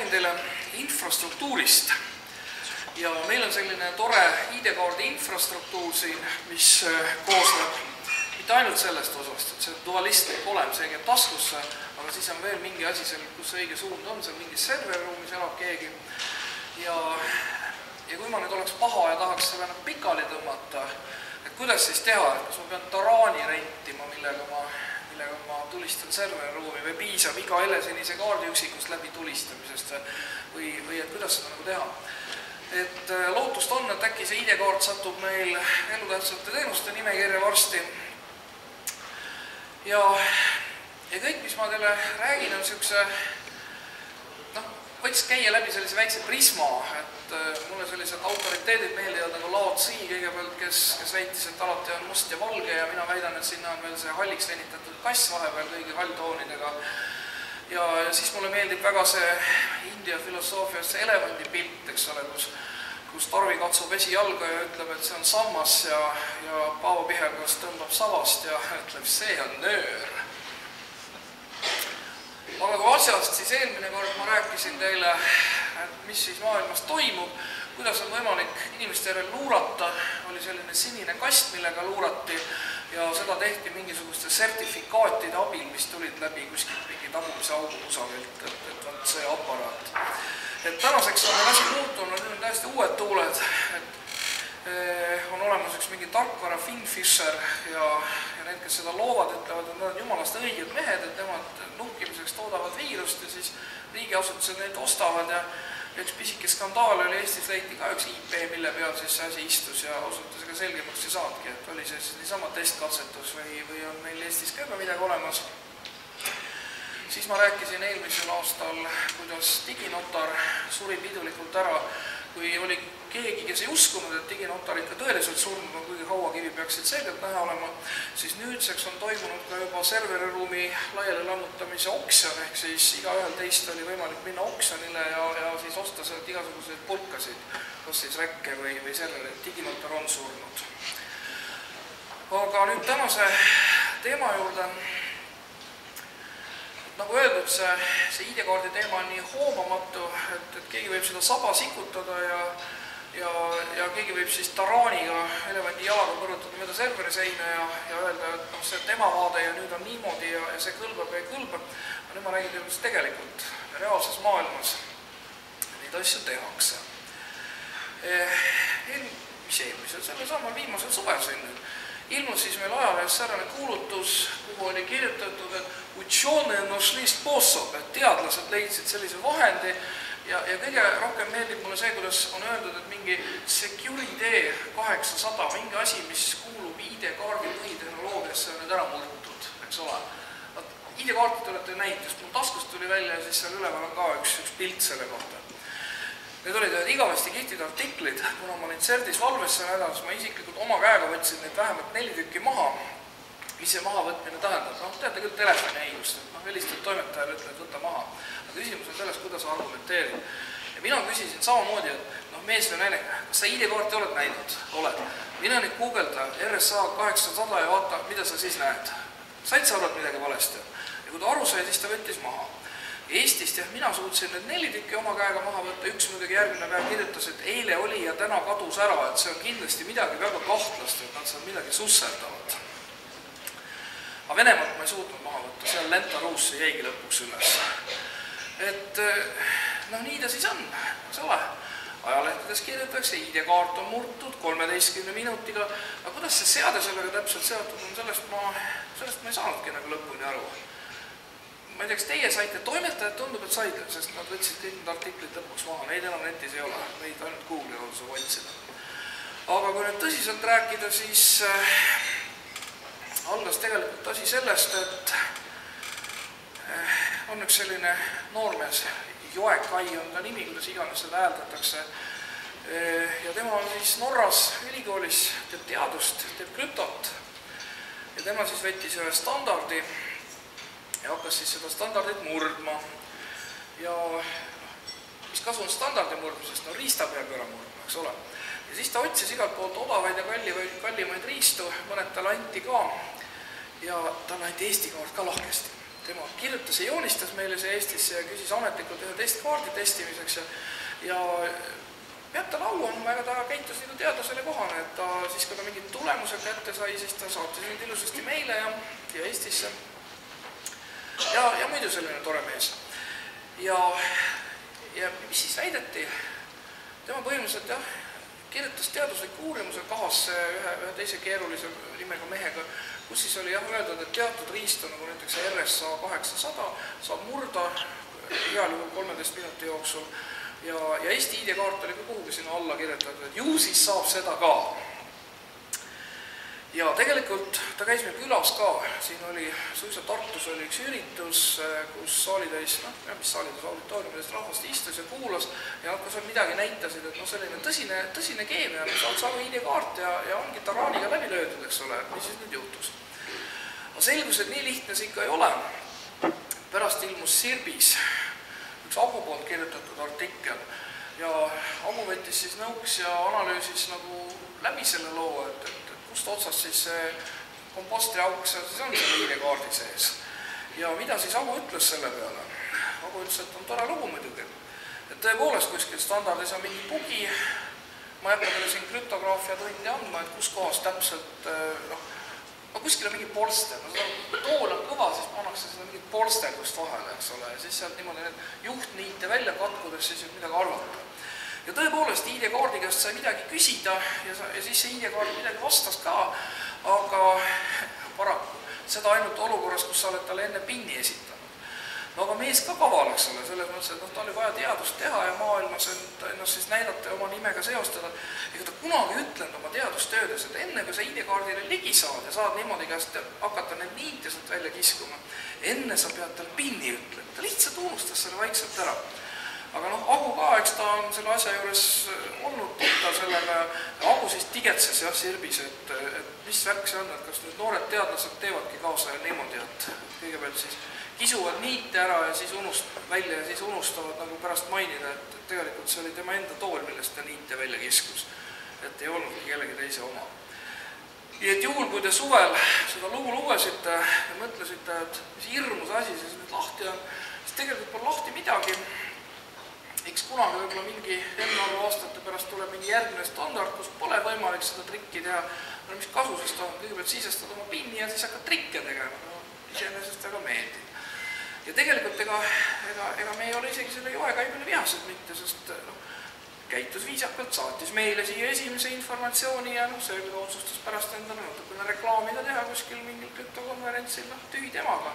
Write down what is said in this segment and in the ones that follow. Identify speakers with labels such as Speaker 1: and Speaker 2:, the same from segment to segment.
Speaker 1: räägin teile infrastruktuurist. Ja meil on selline tore ID-kaardi infrastruktuur siin, mis koosneb mitte ainult sellest osast, et see dualistlik olem, see käib taskusse, aga siis on veel mingi asi seal, kus õige suund on, seal mingis serveriruumis elab keegi. Ja kui ma nüüd oleks paha ja tahaks selle pikali tõmmata, et kuidas siis teha, et kas ma pean taraani rentima, millega ma tulistan serveriruumi või piisab iga helesinise kaardi üksikust läbi tulistamisest või et kuidas seda nagu teha. Et lootust on, et äkki see ID-kaart satub meil elutähtsate teenuste nimekirja varsti. Ja kõik, mis ma teile räägin, on siukse, võiks käia läbi sellise väikse prisma, et mulle sellised autoriteedid meeldivad nagu Lao Tzu kõigepealt, kes väitis, et alati on must ja valge ja mina väidan, et sinna on veel see halliks venitatud kass vahepeal kõigi halltoonidega. Ja siis mulle meeldib väga see India filosoofias see elevandi pilt, eks ole, kus Tarvi katsub esijalga ja ütleb, et see on sammas ja Paavo Pihelgas tõmbab savast ja ütleb, see on nöör. Aga kui asjast, siis eelmine kord ma rääkisin teile, et mis siis maailmas toimub, kuidas on võimalik inimeste järel luurata, oli selline sinine kast, millega luurati ja seda tehti mingisuguste sertifikaatide abil, mis tulid läbi kuskilt mingi tagumise augu kusagilt, et see aparaat. Et tänaseks on asi muutunud, nüüd on täiesti uued tuuled, et on olemas üks mingi tarkvara Finn Fisher ja need, kes seda loovad, ütlevad, et nad on jumalast õiged mehed, et nemad nuhkimiseks toodavad viirust ja siis riigiasutused neid ostavad ja üks pisike skandaal oli Eestis leiti ka üks IP, mille peal siis see asi istus ja osutus ega selgemaks ei saadki, et oli see siis niisama testkatsetus või on meil Eestis ka midagi olemas. Siis ma rääkisin eelmisel aastal, kuidas diginotar suri pidulikult ära, kui oli keegi, kes ei uskunud, et diginotar ikka tõeliselt surnud on, kuigi hauakivi peaksid selgelt näha olema, siis nüüdseks on toimunud ka juba serveriruumi laiali lammutamise oksjon, ehk siis igaühel teist oli võimalik minna oksjonile ja siis osta sealt igasuguseid pulkasid, kas siis räkke või serveri, et diginotar on surnud. Aga nüüd tänase teema juurde. Nagu öeldud, see ID-kaardi teema on nii hoomamatu, et keegi võib seda saba sikutada ja keegi võib siis taraaniga elevandi jalaga põrutada mööda serveri seina ja öelda, et see on tema vaade ja nüüd on niimoodi ja see kõlbab ja ei kõlbab. Aga nüüd ma räägin teile, tegelikult reaalses maailmas neid asju tehakse. Selle samal viimasel suvel siin ilmus siis meil ajalehes säärane kuulutus, kuhu oli kirjutatud, et ученые нашли способ, et teadlased leidsid sellise vahendi ja kõige rohkem meeldib mulle see, kuidas on öeldud, et mingi Security 800, mingi asi, mis kuulub ID-kaardi põhitehnoloogiasse on nüüd ära murtud, eks ole. ID-kaartid olete näinud, just mul taskust tuli välja ja siis seal üleval on ka üks pilt selle kohta. Need olid igavesti kihtid artiklid, kuna ma neid CERDis valvesse nädalas, ma isiklikult oma käega võtsin neid vähemalt 4 tükki maha. Mis see mahavõtmine tähendab? Teate küll telefoni õigust, et helistad toimetajale, ütled, võtta maha. Aga küsimus on selles, kuidas argumenteerib. Ja mina küsisin samamoodi, et mees või naine, kas sa ID-kaarti oled näinud? Oled. Mine nüüd guugelda RSA 800 ja vaata, mida sa siis näed. Said sa oled midagi valesti? Ja kui ta aru sai, siis ta võttis maha. Eestist jah, mina suutsin need 4 tükki oma käega maha võtta, üks muidugi järgmine päev kirjutas, et eile oli ja täna kadus ära, et see on kindlasti midagi väga kahtlast, et nad seal midagi susserdavad. Aga Venemaalt ma ei suutnud maha võtta, seal Lenta Ruussi jäigi lõpuks üles. Et nii ta siis on, eks ole. Ajalehtedes kirjutatakse, ID-kaart on murtud 13 minutiga, aga kuidas see seade sellega täpselt seotud on, sellest ma ei saanudki nagu lõpuni aru. Ma ei tea, kas teie saite, toimetajad tundub, et saite, sest nad võtsid kõik need artiklid lõpuks maha. Neid enam netis ei ole, neid ainult Google'i kaudu saab otsida. Aga kui nüüd tõsiselt rääkida, siis algas tegelikult asi sellest, et on üks selline noormees, Joekai on ta nimi, kuidas iganes seda hääldatakse. Ja tema on siis Norras ülikoolis, teeb teadust, teeb krüptot. Ja tema siis võttis ühe standardi ja hakkas siis seda standardit murdma. Ja mis kasu on standardi murdmisest? No riista peab ära murdma, eks ole. Ja siis ta otsis igalt poolt odavaid ja kallimaid riistu, mõned talle anti ka. Ja talle anti Eesti kaart ka lahkesti. tema kirjutas ja joonistas meile see Eestisse ja küsis ametlikult ühe testkaardi testimiseks ja peab talle au andma, ega ta käitus nagu teadlasele kohane, et ta siis, kui ta mingid tulemused kätte sai, siis ta saatis neid ilusasti meile ja Eestisse. Ja muidu selline tore mees. Ja mis siis väideti? Tema põhimõtteliselt kirjutas teadusliku uurimuse kahasse ühe teise keerulise nimega mehega, kus siis oli öeldud, et teatud riistu, nagu näiteks RSA 800, saab murda igal juhul 13 minuti jooksul ja Eesti ID-kaart oli ka kuhugi sinna alla kirjutatud, et ju siis saab seda ka. Ja tegelikult ta käis meil külas ka, siin oli suisa Tartus oli üks üritus, kus saalitäis, mis saalitäis auditooriumidest rahvast istus ja kuulas ja kui seal midagi näitasid, et selline tõsine keemia, saad saada ID-kaart ja ongi taraaniga läbi löödud, eks ole, mis siis nüüd juhtus. Aga selgus, et nii lihtne see ikka ei ole. Pärast ilmus Sirbis üks Agu poolt kirjutatud artikkel ja Agu võttis siis nõuks ja analüüsis nagu läbi selle loo, et kust otsast siis see kompostri auk, see on selle ID-kaardi sees. Ja mida siis Agu ütles selle peale? Agu ütles, et on tore lugu muidugi. Et tõepoolest kuskil standardis on mingi bugi, ma ei hakka teile siin krüptograafia tundi andma, et kus kohas täpselt, kuskil on mingi polster, tool on kõva, siis pannakse seda mingit polsterdust vahele, eks ole, ja siis sealt niimoodi need juhtniite välja katkudes siis midagi arvata. Ja tõepoolest ID-kaardi käest sai midagi küsida ja siis see ID-kaart midagi vastas ka, aga paraku seda ainult olukorras, kus sa oled talle enne pinni esitanud. No aga mees ka kaval, eks ole, selles mõttes, et ta oli vaja teadust teha ja maailmas ennast siis näidata ja oma nimega seostada. Ega ta kunagi ütlenud oma teadustöödes, et enne kui sa ID-kaardile ligi saad ja saad niimoodi käest hakata need niite sealt välja kiskuma, enne sa pead tal pinni ütlema. Ta lihtsalt unustas selle vaikselt ära. Aga Agu ka, eks ta on selle asja juures olnud tuttav sellega ja Agu siis tigetses Sirbis, et mis värk see on, et kas nüüd noored teadlased teevadki kaasa ja niimoodi, et kõigepealt siis kisuvad niite ära ja siis välja ja siis unustavad nagu pärast mainida, et tegelikult see oli tema enda tool, millest ta niite välja kiskus, et ei olnudki kellegi teise oma. Ja et juhul, kui te suvel seda lugu lugesite ja mõtlesite, et mis hirmus asi siis nüüd lahti on, siis tegelikult pole lahti midagi. Eks kunagi võib-olla mingi enne aastate pärast tuleb mingi järgmine standard, kus pole võimalik seda trikki teha. No mis kasu, sest on kõigepealt sisestad oma pinni ja siis hakkad trikke tegema. Iseenesest väga meeldib. Ja tegelikult ega me ei ole isegi selle joekäibele vihased mitte, sest käitus viisakalt, saatis meile siia esimese informatsiooni ja see otsustas pärast endale natukene reklaamida teha kuskil mingil krüptokonverentsil, tühi temaga.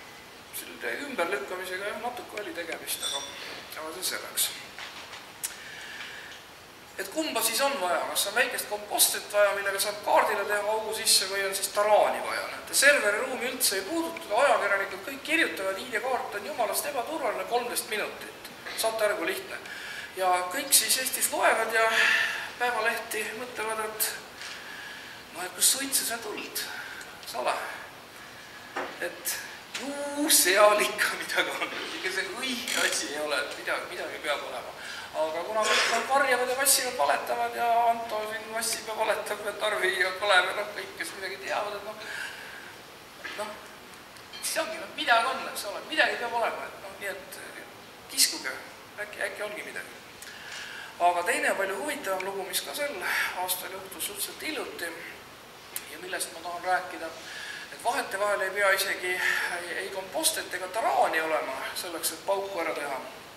Speaker 1: Selle ümberlükkamisega natuke oli tegemist, aga see selleks. Et kumba siis on vaja, kas on väikest kompostrit vaja, millega saab kaardile teha augu sisse või on siis taraani vaja. Serveri ruumi üldse ei puudutud, ajakirjanikud kõik kirjutavad, ID-kaart on jumalast ebaturvaline 13 minutit. Saate aru, kui lihtne. Ja kõik siis Eestis loevad ja päevalehti mõtlevad, et kus sõitses ja tuld, sala. Et seal ikka midagi on, ikka see õige asi ei ole, et midagi peab olema. Aga kuna kõik varjavad ja vassivad valetavad ja Anto siin vassib ja valetab ja Tarvi ja Kalev ja kõik, kes midagi teavad, et see ongi, midagi on, eks ole, midagi peab olema, nii et kiskuge, äkki ongi midagi. Aga teine palju huvitavam lugu, mis ka sel aastal juhtus suhteliselt hiljuti ja millest ma tahan rääkida, et vahete vahel ei pea isegi ei kompostrit ega taraani olema selleks, et pauku ära teha.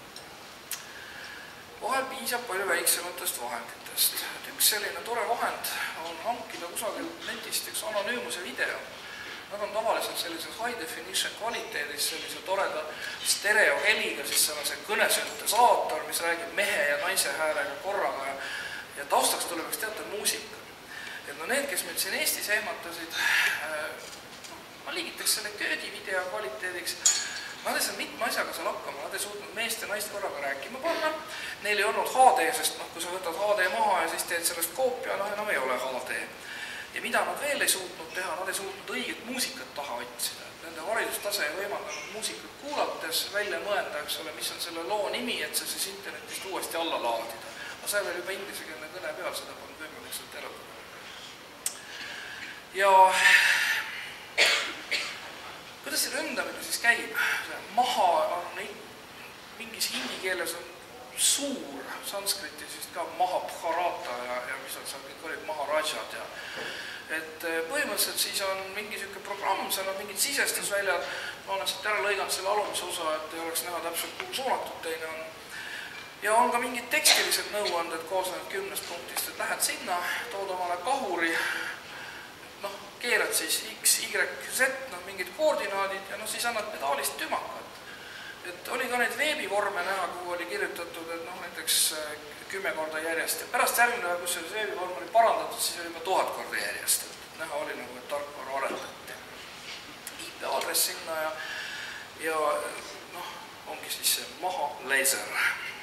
Speaker 1: Vahel piisab palju väiksematest vahenditest. Üks selline tore vahend on hankida kusagil netist üks anonüümuse video. Nad on tavaliselt sellises high definition kvaliteedis, sellise toreda stereoheliga, siis seal on see kõnesüntesaator, mis räägib mehe ja naise häälega korraga ja taustaks tuleb üks teatud muusika. Et need, kes meil siin Eestis ehmatasid, ma liigitaks selle köödi video kvaliteediks. Nad ei saa mitme asjaga seal hakkama, nad ei suutnud meest ja naist korraga rääkima panna. Neil ei olnud HD, sest kui sa võtad HD maha ja siis teed sellest koopia, enam ei ole HD. Ja mida nad veel ei suutnud teha, nad ei suutnud õiget muusikat taha otsida. Nende haridustase ei võimaldanud muusikat kuulates välja mõelda, eks ole, mis on selle loo nimi, et see siis internetist uuesti alla laadida. Aga see veel juba ingliskeelne kõne peal, seda polnud võimalik sealt erotada. Ja kuidas kuidas see ründamine siis käib? Maha on mingis hindi keeles on suur, sanskritis vist ka Mahabharata ja mis on seal kõik olid Maharajad ja et põhimõtteliselt siis on mingi selline programm, seal on mingid sisestusväljad, ma olen sealt ära lõiganud selle alumise osa, et ei oleks näha täpselt kuhu suunatud teine on. Ja on ka mingid tekstilised nõuanded koosnevad 10 punktist, et lähed sinna, tood omale kahuri, keerad siis X, Y, Z, mingid koordinaadid ja siis annad pedaalist tümakat. Et oli ka neid veebivorme näha, kuhu oli kirjutatud, et näiteks 10 korda järjest. Ja pärast järgmine, kus selles veebivorm oli parandatud, siis oli juba 1000 korda järjest. Et näha oli nagu, et tarkvara arendati. IP aadress sinna ja ongi siis see maha laser.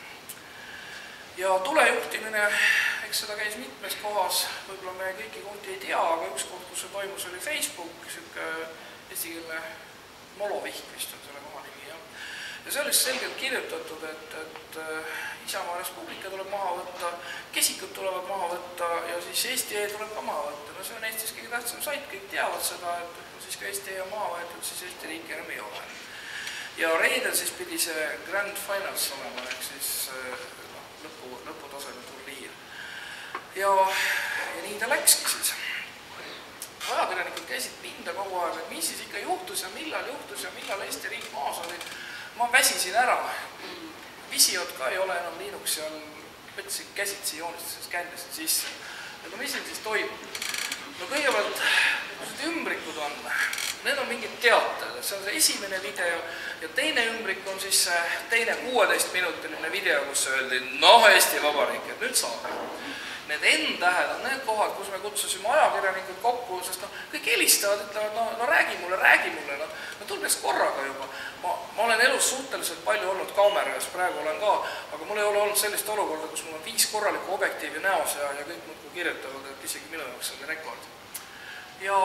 Speaker 1: Ja tulejuhtimine, eks seda käis mitmes kohas, võib-olla me kõiki kohti ei tea, aga üks koht, kus see toimus, oli Facebook, siuke eestikeelne Molovihk vist on selle koha nimi. Ja see oli selgelt kirjutatud, et Isamaa Respublika tuleb maha võtta, kesikud tulevad maha võtta ja siis Eesti tuleb ka maha võtta. No see on Eestis kõige tähtsam sait, kõik teavad seda, et siis kui Eesti on maha võetud, siis Eesti riiki enam ei ole. Ja reedel siis pidi see Grand Finals olema, ehk siis lõputaseme turniir. Ja nii ta läkski siis. Ajakirjanikud käisid pinda kogu aeg, et mis siis ikka juhtus ja millal Eesti riik maas oli. Ma väsisin ära. Visiot ka ei ole enam Linux seal, võtsin käsitsi joonistasin, skändasin sisse. Aga mis siin siis toimub? Kõigepealt, kus ümbrikud on, need on mingid teated. See on see esimene video ja teine ümbrik on siis teine 16-minutiline video, kus öeldi, Eesti Vabariik, et nüüd saab. Need N-tähed on need kohad, kus me kutsusime ajakirjanikud kokku, sest kõik helistavad, ütlevad, räägi mulle, tulbeks korraga juba. Ma olen elus suhteliselt palju olnud kaameras, praegu olen ka, aga mul ei ole olnud sellist olukorda, kus mul on 5 korralikku objektiivi näos ja kõik muudkui kirjutavad, et isegi minu jaoks oli rekord. Ja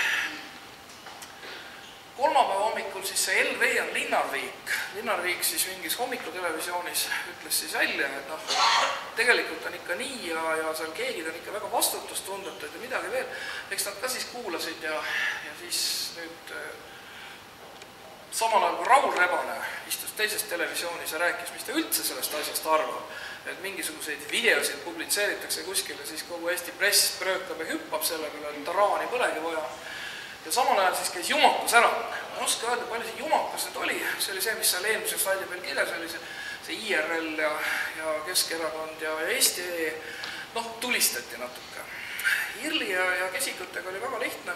Speaker 1: kolmapäeva hommikul siis see LV on Linnarviik. Linnarviik siis mingis hommikutelevisioonis ütles siis välja, et tegelikult on ikka nii ja seal keegid on ikka väga vastutustundetud ja midagi veel. Eks nad ka siis kuulasid ja siis nüüd samal ajal kui Raul Rebane istus teises televisioonis ja rääkis, mis ta üldse sellest asjast arvab. Et mingisuguseid videosid publitseeritakse kuskile, siis kogu Eesti press pröökab ja hüppab selle peale, et Taraani põlegi vaja. Ja samal ajal siis käis jumakas ära. Ma ei oska öelda, palju see jumakas nüüd oli. See oli see, mis seal eelmise slaidi peal kirjas oli, see IRL ja Keskerakond ja Eesti tulistati natuke. IRL-i ja kesikutega oli väga lihtne.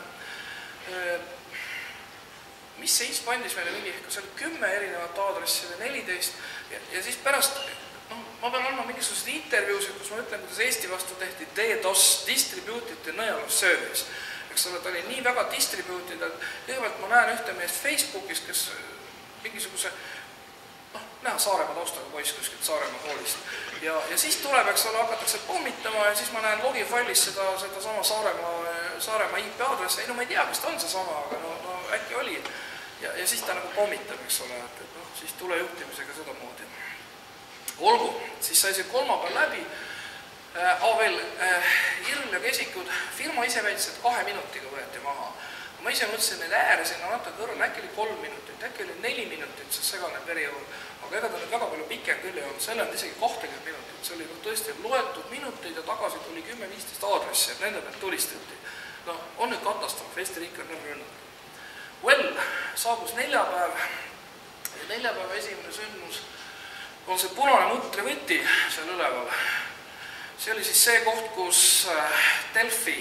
Speaker 1: Mis see IS pandis meile mingi, kas oli 10 erinevat aadressi või 14 ja siis pärast ma pean andma mingisugused intervjuusid, kus ma ütlen, kuidas Eesti vastu tehti DDoS, Distributed Denial of Service. Eks ole, ta oli nii väga distributed, et kõigepealt ma näen ühte meest Facebookis, kes mingisuguse, näha Saaremaa taustaga poiss kuskilt Saaremaa koolist. Ja siis tuleb, eks ole, hakatakse pommitama ja siis ma näen logifailis seda sama Saaremaa IP aadressi. Ei, ma ei tea, kas ta on see sama, aga äkki oli. Ja siis ta nagu pommitab, eks ole, et siis tulejuhtimisega seda moodi. Olgu, siis sai see kolmapäev läbi. Veel IRL ja kesikud, firma ise väitis, et 2 minutiga võeti maha. Ma ise mõtlesin, et ääre sinna natuke kõrval, äkki oli 3 minutit, äkki oli 4 minutit, see segane periood. Aga ega ta nüüd väga palju pikem küll ei olnud, selle on isegi 20 minutit. See oli tõesti loetud minuteid ja tagasi tuli 10-15 aadressi, et nende pealt tulistati. On nüüd katastroof, Eesti riik on rünnatud. Saabus neljapäev ja neljapäeva esimene sündmus on see punane mutrivõti seal üleval. See oli siis see koht, kus Delfi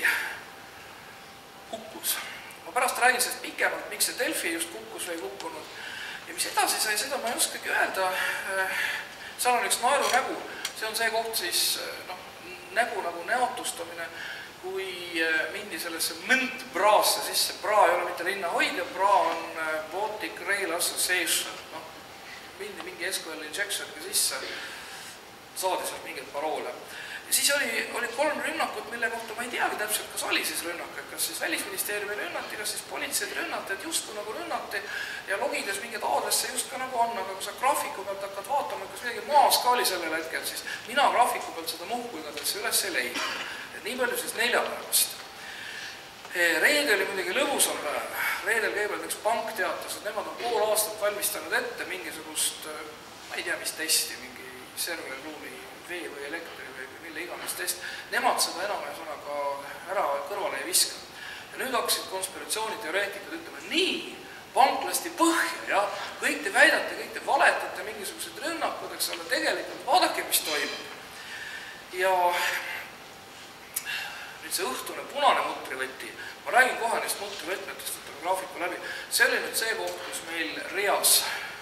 Speaker 1: hukkus. Ma pärast räägin sellest pikemalt, miks see Delfi just hukkus või hukkunud. Ja mis edasi sai, seda ma ei oskagi öelda. Seal on üks naeru nägu. See on see koht siis, nägu nagu näotustamine, kui mindi sellesse Braasse sisse. Braa ei ole mitte linnahoidja, Braa on Baltic Rail Association. Mingi SQL injection'iga sisse, saadi sealt mingeid paroole. Ja siis oli 3 rünnakut, mille kohta ma ei teagi täpselt, kas oli siis rünnak, kas siis Välisministeeriumi rünnati, kas siis politseid rünnati, et justkui nagu rünnati ja logides mingeid aadresse just ka nagu on, aga kui sa graafiku pealt hakkad vaatama, kas midagi maas ka oli sellel hetkel, siis mina graafiku pealt seda muhkuigadesse üles ei leidnud. Et nii palju siis neljapäevast. Reede oli muidugi lõbusam päev. reedel kõigepealt üks pank teatas, et nemad on pool aastat valmistanud ette mingisugust, ma ei tea, mis testi, mingi serverruumi vee või elektri või mille iganes test. Nemad seda enam ühesõnaga ära kõrvale ei viskanud. Ja nüüd hakkasid konspiratsiooniteoreetikud ütlema, nii, pank lasti põhja ja kõik te väidate, kõik te valetate mingisugused rünnakud, eks ole, tegelikult vaadake, mis toimub. Ja nüüd see õhtune punane mutrivõti, ma räägin kohe neist mutrivõtmetest, võtame graafiku läbi. See oli nüüd see koht, kus meil reas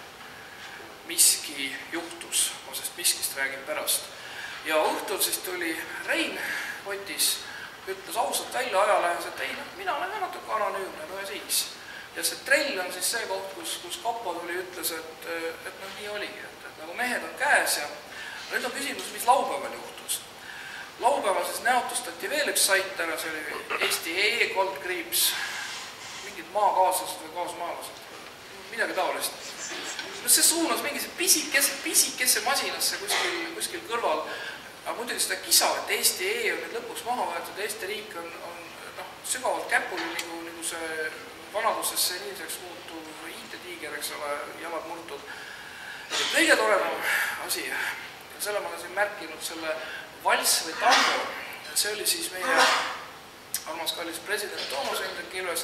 Speaker 1: miski juhtus, ma sest miskist räägin pärast. Ja õhtul siis tuli Rein Otis, ütles ausalt välja ajalehes, et ei, mina olen ka natuke anonüümne, no ja siis. Ja see trell on siis see koht, kus Kapo tuli ütles, et noh, nii oligi, et nagu mehed on käes ja nüüd on küsimus, mis laupäeval juhtus. Laupäeval siis näotustati veel üks sait ära, see oli Eesti E-koldkriips, mingid maakaaslased või kaasmaalased, midagi taolist. See suunas mingise pisikesse masinasse kuskil kõrval, aga muidugi seda kisa, et Eesti E on nüüd lõpuks maha võetud, Eesti riik on sügavalt käpuli nagu see vanadusesse niiseks muutuv IT-tiiger, eks ole, jalad murtud. Kõige toredam asi, selle ma olen siin märkinud, selle valss või tango, see oli siis meie armas kallis president Toomas Hendrik Ilves,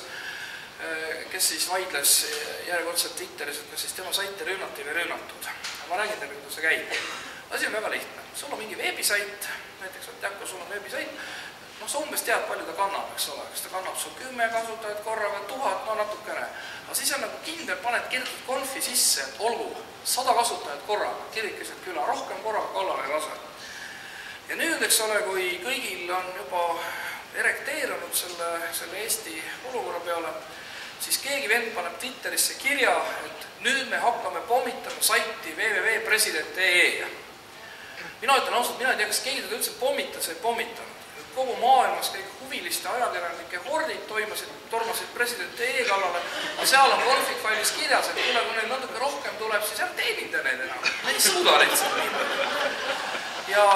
Speaker 1: kes siis vaidles järjekordselt Twitteris, et kas siis tema saite rünnati või rünnatud. Ma räägin teile, kuidas see käib. Asi on väga lihtne. Sul on mingi veebisait, näiteks Teako, sul on veebisait, sa umbes tead, palju ta kannab, eks ole, kas ta kannab sul 10 kasutajat korraga, 1000, no natukene. Aga siis on nagu kindel, paned kirjutad konfi sisse, et olgu 100 kasutajat korraga, kirikeselt küla, rohkem korraga kallale ei lase. Ja nüüd, eks ole, kui kõigil on juba erekteerunud selle Eesti olukorra peale, siis keegi vend paneb Twitterisse kirja, et nüüd me hakkame pommitama saiti www.president.ee. Mina ütlen ausalt, mina ei tea, kas keegi seda üldse pommitas või pommitanud. Kogu maailmas kõik huviliste ajakirjanike hordid tormasid president.ee kallale, aga seal on config-failis kirjas, et kui neil natuke rohkem tuleb, siis teenida neid enam. Me ei suuda lihtsalt nii. Ja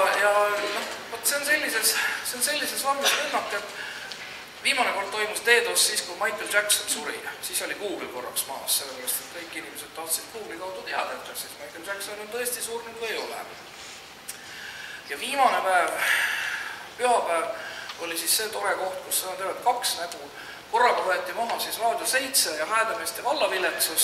Speaker 1: see on sellises vormis rünnak, et viimane kord toimus DDoS siis, kui Michael Jackson suri. Siis oli Google korraks maas, sellepärast, et kõik inimesed tahtsid Google'i kaudu teada, et kas siis Michael Jackson on tõesti surnud või ei ole. Ja viimane päev, pühapäev, oli siis see tore koht, kus on teavad 2 nägu. Korraga võeti maha siis Raadio 7 ja Häädemeeste vallaviletsus.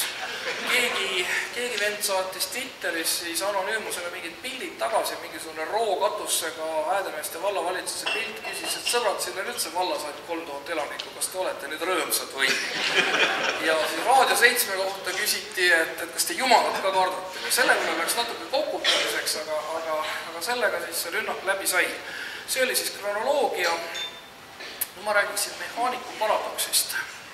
Speaker 1: Keegi vend saatis Twitteris siis anonüümusele mingid pildid tagasi, mingisugune rookatusega Häädemeeste vallavalitsuse pilt, küsis, et sõbrad, siin on üldse vallas ainult 3000 elanikku, kas te olete nüüd rõõmsad või? Ja siis Raadio 7 kohta küsiti, et kas te jumalat ka kardate. Sellega läks natuke kokutamiseks, aga sellega siis see rünnak läbi sai. See oli siis kronoloogia. Ma räägiksin mehaaniku paradoksist.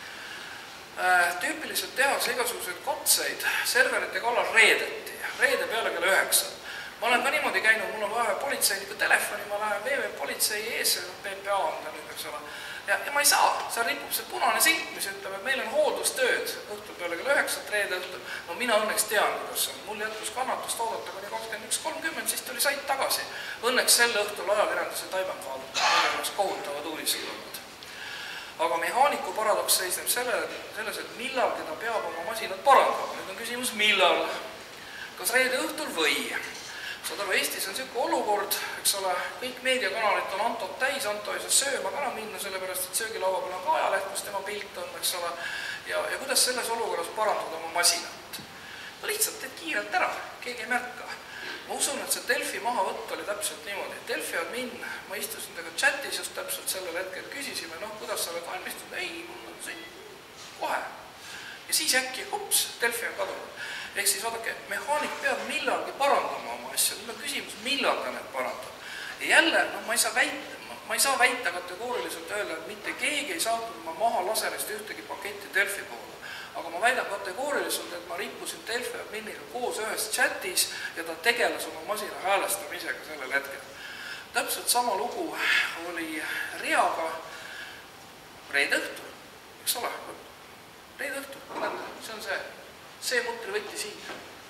Speaker 1: Tüüpiliselt tehakse igasuguseid katseid serverite kallal reedeti. Reede peale kella 9. Ma olen ka niimoodi käinud, mul on vaja politseiniku telefoni, ma lähen VV-politsei ees, PPA on ta nüüd, eks ole. Ja ma ei saa, seal ripub see punane silt, mis ütleb, et meil on hooldustööd õhtul peale kella 9, reede õhtul. No mina õnneks tean, kuidas on. Mul jätkus kannatust oodata kuni 21.30, siis tuli sait tagasi. Õnneks sel õhtul ajakirjanduse taiband vaadata, meil oleks kohutavad uudised olnud. Aga mehaaniku paradoks seisneb selles, et millal teda peab oma masinat parandama. Nüüd on küsimus, millal? Kas reede õhtul või? Saad aru, Eestis on selline olukord, eks ole, kõik meediakanalid on Antot täis, Anto ei saa sööma ka minna, sellepärast, et söögilaua peal on ka ajaleht, kus tema pilt on, eks ole, ja kuidas selles olukorras parandada oma masinat? No lihtsalt teed kiirelt ära, keegi ei märka. Ma usun, et see Delfi mahavõtt oli täpselt niimoodi. Delfi admin, ma istusin temaga chatis just täpselt sellel hetkel, küsisime, kuidas sa oled valmistunud? Ei, mul on siin kohe. Ja siis äkki, hops, Delfi on kadunud. Ehk siis vaadake, mehaanik peab millalgi parandama oma asja. Nüüd on küsimus, millal ta need parandab. Ja jälle, ma ei saa väita kategooriliselt öelda, et mitte keegi ei saatnud ma maha laserist ühtegi paketti Delfi poole. Aga ma väidan kategooriliselt, et ma rippusin Delfi adminiga koos ühes chatis ja ta tegeles oma masina häälestamisega sellel hetkel. Täpselt sama lugu oli Riaga reede õhtul, eks ole, reede õhtul, see on see mutrivõtti siin.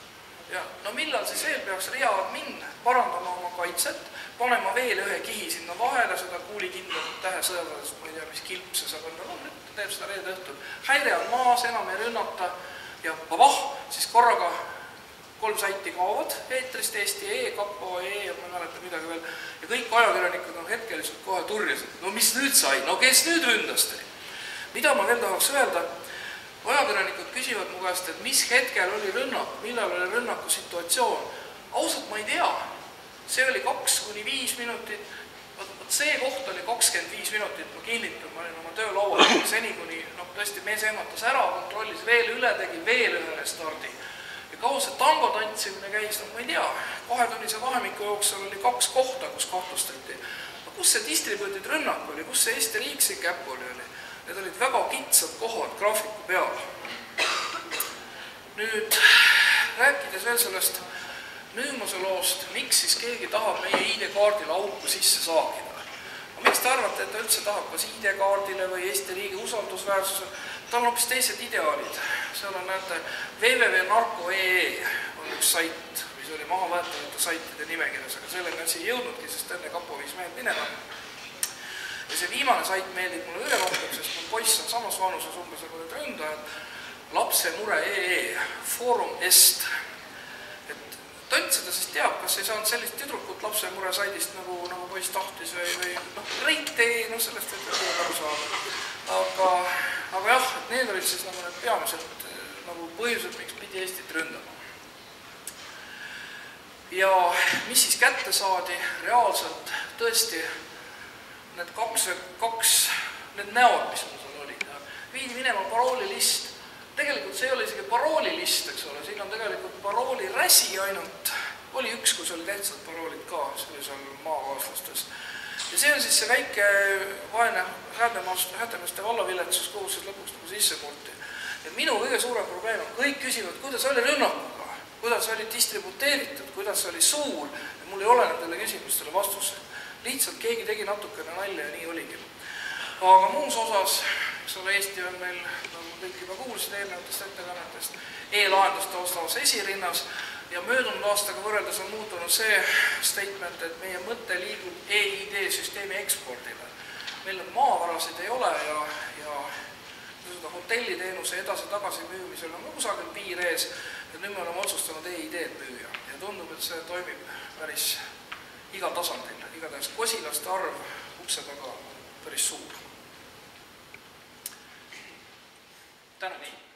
Speaker 1: Ja no millal siis veel peaks reaadmin parandama oma kaitset, panema veel ühe kihi sinna vahele, seda kuulikindlat tähesõjadest, ma ei tea, mis kilpses, aga no nüüd ta teeb seda reede õhtul. Häire on maas, enam ei rünnata ja siis korraga 3 saiti kaovad eetrist, Eesti E, Kapo E ja ma ei mäleta midagi veel. Ja kõik ajakirjanikud on hetkeliselt kohe turjased. No mis nüüd sai? No kes nüüd ründas teid? Mida ma veel tahaks öelda? Ajakirjanikud küsivad mu käest, et mis hetkel oli rünnak, millal oli rünnaku situatsioon. Ausalt ma ei tea. See oli 2–5 minutit. See koht oli 25 minutit, ma kinnitan, ma olin oma töölaual seni, kuni tõesti mees ehmatas ära, kontrollis veel üle, tegi veel ühe restardi. Ja kaua see tango tantsimine käis, ma ei tea, 2-tunnise vahemiku jooksul oli 2 kohta, kus kahtlustati. Kus see distribuutid rünnak oli, kus see Eesti Riiksik äppuli oli? Need olid väga kitsad kohad graafiku peal. Nüüd, rääkides veel sellest Nüümuse loost, miks siis keegi tahab meie ID-kaardile auku sisse saagida? Miks te arvate, et ta üldse tahab kas ID-kaardile või Eesti riigi usaldusväärsusel? Tal on hoopis teised ideaalid. Seal on, näete, www.narko.ee on üks sait, mis oli maha võetavate saitide nimekirjas, aga sellega on siia jõudnudki, sest enne Kapo viis mehed minema. Ja see viimane sait meeldib mulle üle rohkem, sest mu poiss on samas vanuses umbes nagu need ründajad. Lapsemure.ee, Foorum Est. Tont seda siis teab, kas ei saanud sellist tüdrukut lapsemure saidist, nagu poiss tahtis või reit-tee, sellest võib veel aru saada. Aga jah, et need olid siis need peamiselt põhjused, miks pidi Eestit ründama. Ja mis siis kätte saadi reaalselt, tõesti, need need näod, mis mul seal olid, viidi minema paroolilist. Tegelikult see ei ole isegi paroolilist, eks ole, siin on tegelikult parooliräsi ainult. Oli üks, kus oli tähtsad paroolid ka, see oli seal maakaaslastes. Ja see on siis see väike vaene Hädemaste vallaviletsus, kuhu siis lõpuks sisse multi. Ja minu kõige suurem probleem on, kõik küsivad, kuidas oli rünnakuga, kuidas oli distributeeritud, kuidas oli suur. Ja mul ei ole nendele küsimustele vastuseid. Lihtsalt keegi tegi natukene nalja ja nii oligi. Aga muus osas, eks ole, Eesti on meil, nagu kõik juba kuulsid eelnevatest ettekannetest, e-lahenduste osas esirinnas ja möödunud aastaga võrreldes on muutunud see statement, et meie mõte liigub e-ID-süsteemi ekspordile. Meil maavarasid ei ole ja hotelliteenuse edasi-tagasi müümisel on kusagil piir ees ja nüüd me oleme otsustanud e-ID-d müüa ja tundub, et see toimib päris igal tasandil. Igatahes kosilaste arv ukse taga päris suur. Tänan nii.